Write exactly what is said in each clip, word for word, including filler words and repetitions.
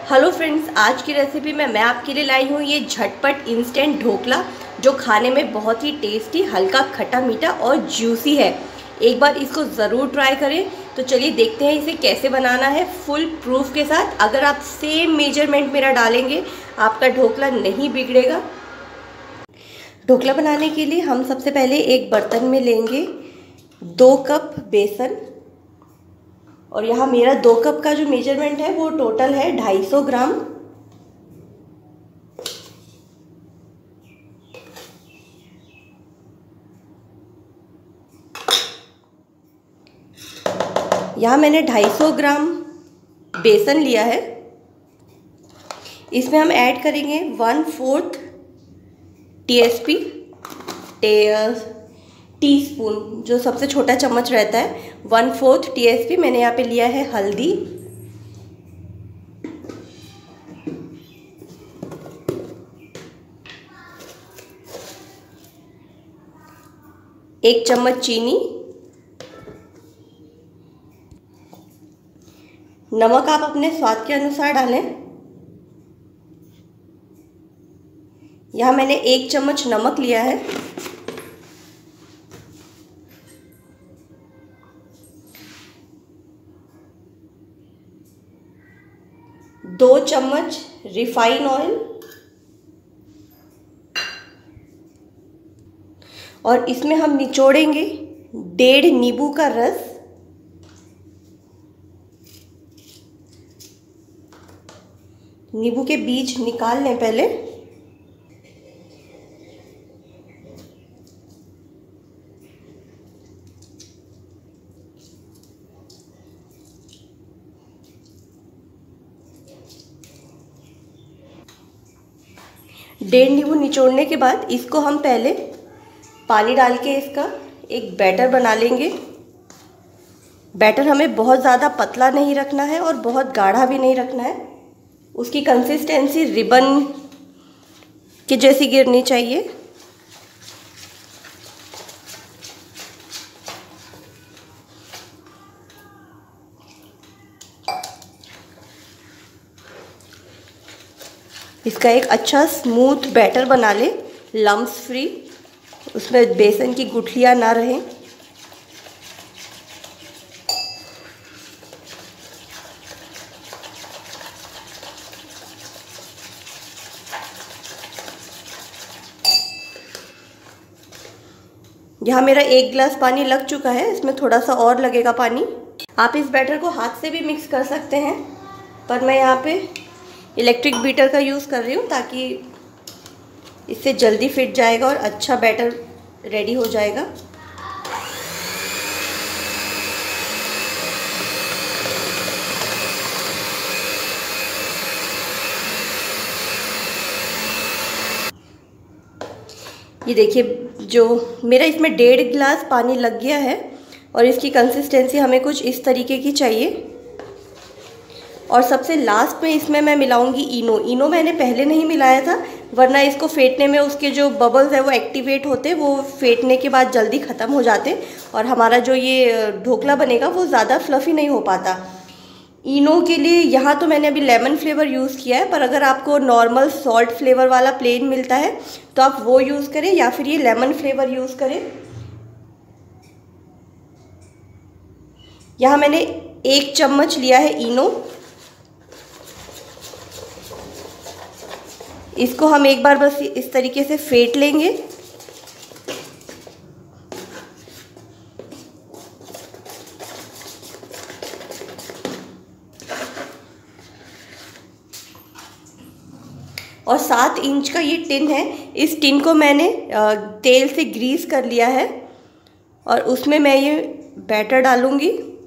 Hello friends, आज की recipe में मैं आपके लिए लाई हूँ ये झटपट इंस्टेंट ढोकला, जो खाने में बहुत ही टेस्टी, हल्का खट्टा मीठा और जूसी है। एक बार इसको ज़रूर ट्राई करें। तो चलिए देखते हैं इसे कैसे बनाना है फुल प्रूफ के साथ। अगर आप सेम मेजरमेंट मेरा डालेंगे, आपका ढोकला नहीं बिगड़ेगा। ढोकला बनाने के लिए हम सबसे पहले एक बर्तन में लेंगे दो कप बेसन, और यहाँ मेरा दो कप का जो मेजरमेंट है वो टोटल है ढाई सौ ग्राम। यहाँ मैंने ढाई सौ ग्राम बेसन लिया है। इसमें हम ऐड करेंगे one fourth T S P teaspoon, जो सबसे छोटा चम्मच रहता है, one fourth T S P मैंने यहाँ पे लिया है हल्दी, एक चम्मच चीनी, नमक आप अपने स्वाद के अनुसार डालें। यहाँ मैंने एक चम्मच नमक लिया है। दो चम्मच रिफाइन ऑयल, और इसमें हम निचोड़ेंगे डेढ़ नींबू का रस। नींबू के बीज निकाल लें पहले। डेढ़ नींबू निचोड़ने के बाद इसको हम पहले पानी डाल के इसका एक बैटर बना लेंगे। बैटर हमें बहुत ज़्यादा पतला नहीं रखना है और बहुत गाढ़ा भी नहीं रखना है। उसकी कंसिस्टेंसी रिबन के जैसी गिरनी चाहिए। इसका एक अच्छा स्मूथ बैटर बना ले, लम्स फ्री, उसमें बेसन की गुठलियाँ ना रहें। यहाँ मेरा एक गिलास पानी लग चुका है, इसमें थोड़ा सा और लगेगा पानी। आप इस बैटर को हाथ से भी मिक्स कर सकते हैं, पर मैं यहाँ पे इलेक्ट्रिक बीटर का यूज़ कर रही हूँ ताकि इससे जल्दी फिट जाएगा और अच्छा बैटर रेडी हो जाएगा। ये देखिए, जो मेरा इसमें डेढ़ गिलास पानी लग गया है और इसकी कंसिस्टेंसी हमें कुछ इस तरीके की चाहिए। और सबसे लास्ट में इसमें मैं मिलाऊंगी इनो। इनो मैंने पहले नहीं मिलाया था, वरना इसको फेंटने में उसके जो बबल्स है वो एक्टिवेट होते, वो फेंटने के बाद जल्दी ख़त्म हो जाते और हमारा जो ये ढोकला बनेगा वो ज़्यादा फ्लफ़ी नहीं हो पाता। इनो के लिए यहाँ तो मैंने अभी लेमन फ्लेवर यूज़ किया है, पर अगर आपको नॉर्मल सॉल्ट फ्लेवर वाला प्लेन मिलता है तो आप वो यूज़ करें, या फिर ये लेमन फ्लेवर यूज़ करें। यहाँ मैंने एक चम्मच लिया है इनो। इसको हम एक बार बस इस तरीके से फेंट लेंगे। और सात इंच का ये टिन है, इस टिन को मैंने तेल से ग्रीस कर लिया है और उसमें मैं ये बैटर डालूंगी।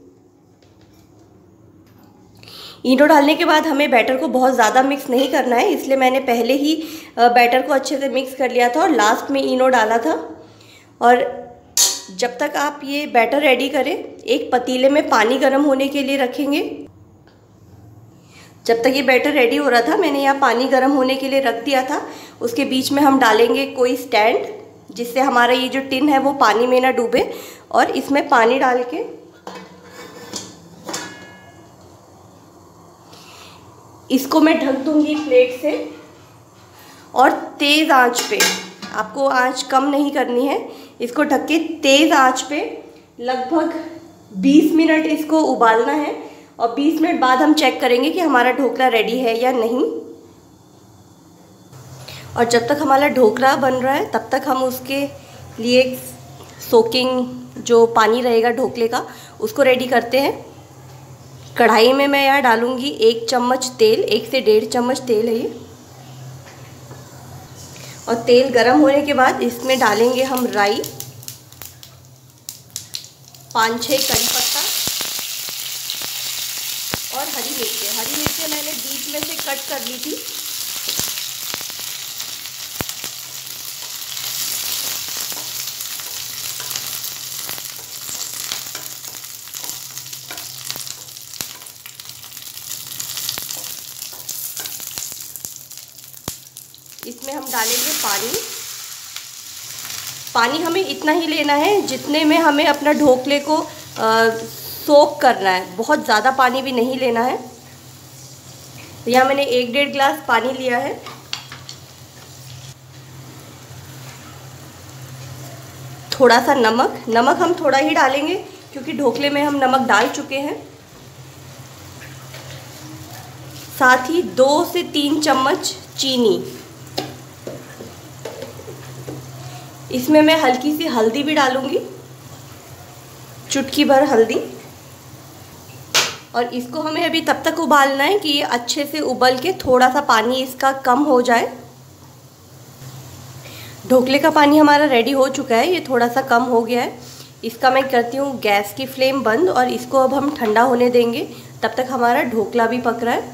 इनो डालने के बाद हमें बैटर को बहुत ज़्यादा मिक्स नहीं करना है, इसलिए मैंने पहले ही बैटर को अच्छे से मिक्स कर लिया था और लास्ट में इनो डाला था। और जब तक आप ये बैटर रेडी करें, एक पतीले में पानी गर्म होने के लिए रखेंगे। जब तक ये बैटर रेडी हो रहा था, मैंने यहाँ पानी गर्म होने के लिए रख दिया था। उसके बीच में हम डालेंगे कोई स्टैंड, जिससे हमारा ये जो टिन है वो पानी में ना डूबे, और इसमें पानी डाल के इसको मैं ढक दूंगी प्लेट से और तेज़ आंच पे, आपको आंच कम नहीं करनी है, इसको ढक के तेज़ आंच पे लगभग बीस मिनट इसको उबालना है। और बीस मिनट बाद हम चेक करेंगे कि हमारा ढोकला रेडी है या नहीं। और जब तक हमारा ढोकला बन रहा है तब तक हम उसके लिए सोकिंग जो पानी रहेगा ढोकले का उसको रेडी करते हैं। कढ़ाई में मैं यहाँ डालूँगी एक चम्मच तेल, एक से डेढ़ चम्मच तेल है ये। और तेल गरम होने के बाद इसमें डालेंगे हम राई, पाँच छः कड़ी पत्ता और हरी मिर्चें। हरी मिर्चें मैंने बीच में से कट कर ली थी। इसमें हम डालेंगे पानी। पानी हमें इतना ही लेना है जितने में हमें अपना ढोकले को आ, सोक करना है, बहुत ज़्यादा पानी भी नहीं लेना है। यहाँ मैंने एक डेढ़ गिलास पानी लिया है। थोड़ा सा नमक, नमक हम थोड़ा ही डालेंगे क्योंकि ढोकले में हम नमक डाल चुके हैं। साथ ही दो से तीन चम्मच चीनी। इसमें मैं हल्की सी हल्दी भी डालूंगी, चुटकी भर हल्दी। और इसको हमें अभी तब तक उबालना है कि ये अच्छे से उबल के थोड़ा सा पानी इसका कम हो जाए। ढोकले का पानी हमारा रेडी हो चुका है, ये थोड़ा सा कम हो गया है। इसका मैं करती हूँ गैस की फ्लेम बंद और इसको अब हम ठंडा होने देंगे। तब तक हमारा ढोकला भी पक रहा है।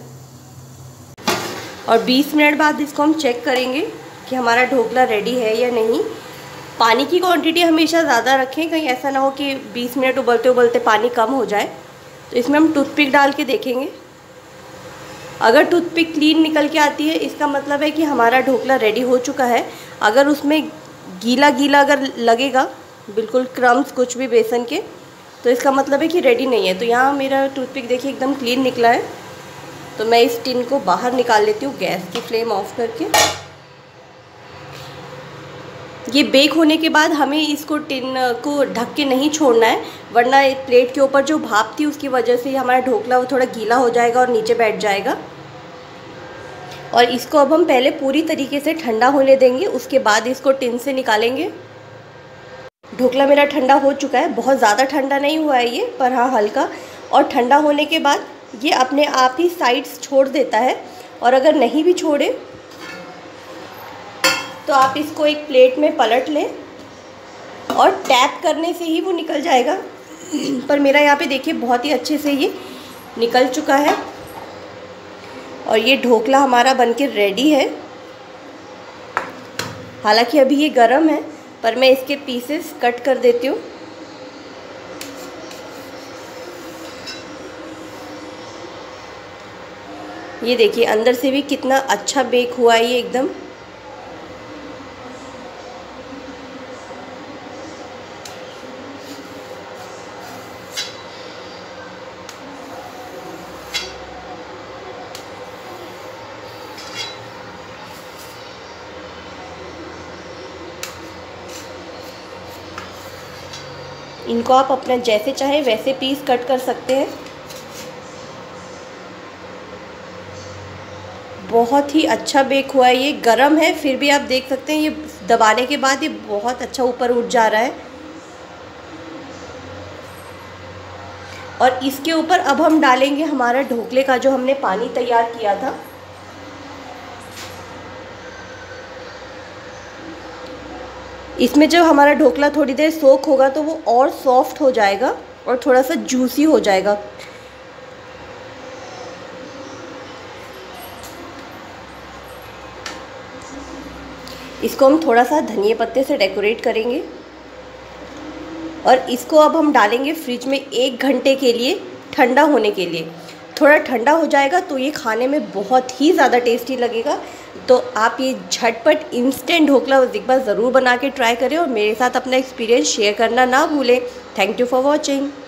और बीस मिनट बाद इसको हम चेक करेंगे कि हमारा ढोकला रेडी है या नहीं। पानी की क्वांटिटी हमेशा ज़्यादा रखें, कहीं ऐसा ना हो कि बीस मिनट उबलते उबलते पानी कम हो जाए। तो इसमें हम टूथपिक डाल के देखेंगे। अगर टूथपिक क्लीन निकल के आती है इसका मतलब है कि हमारा ढोकला रेडी हो चुका है। अगर उसमें गीला गीला अगर लगेगा, बिल्कुल क्रम्स कुछ भी बेसन के, तो इसका मतलब है कि रेडी नहीं है। तो यहाँ मेरा टूथपिक देखिए एकदम क्लीन निकला है। तो मैं इस टिन को बाहर निकाल लेती हूँ गैस की फ्लेम ऑफ करके। ये बेक होने के बाद हमें इसको टिन को ढक के नहीं छोड़ना है, वरना प्लेट के ऊपर जो भाप थी उसकी वजह से हमारा ढोकला वो थोड़ा गीला हो जाएगा और नीचे बैठ जाएगा। और इसको अब हम पहले पूरी तरीके से ठंडा होने देंगे, उसके बाद इसको टिन से निकालेंगे। ढोकला मेरा ठंडा हो चुका है, बहुत ज़्यादा ठंडा नहीं हुआ है ये, पर हाँ हल्का। और ठंडा होने के बाद ये अपने आप ही साइड्स छोड़ देता है। और अगर नहीं भी छोड़े तो आप इसको एक प्लेट में पलट लें और टैप करने से ही वो निकल जाएगा। पर मेरा यहाँ पे देखिए बहुत ही अच्छे से ये निकल चुका है। और ये ढोकला हमारा बनके रेडी है। हालांकि अभी ये गरम है, पर मैं इसके पीसेस कट कर देती हूँ। ये देखिए अंदर से भी कितना अच्छा बेक हुआ है ये एकदम। इनको आप अपने जैसे चाहे वैसे पीस कट कर सकते हैं। बहुत ही अच्छा बेक हुआ है। ये गरम है फिर भी आप देख सकते हैं ये दबाने के बाद ये बहुत अच्छा ऊपर उठ जा रहा है। और इसके ऊपर अब हम डालेंगे हमारा ढोकले का जो हमने पानी तैयार किया था। इसमें जब हमारा ढोकला थोड़ी देर सोक होगा तो वो और सॉफ्ट हो जाएगा और थोड़ा सा जूसी हो जाएगा। इसको हम थोड़ा सा धनिया पत्ते से डेकोरेट करेंगे और इसको अब हम डालेंगे फ्रिज में एक घंटे के लिए ठंडा होने के लिए। थोड़ा ठंडा हो जाएगा तो ये खाने में बहुत ही ज़्यादा टेस्टी लगेगा। तो आप ये झटपट इंस्टेंट ढोकला एक बार ज़रूर बना के ट्राई करें और मेरे साथ अपना एक्सपीरियंस शेयर करना ना भूलें। Thank you for watching.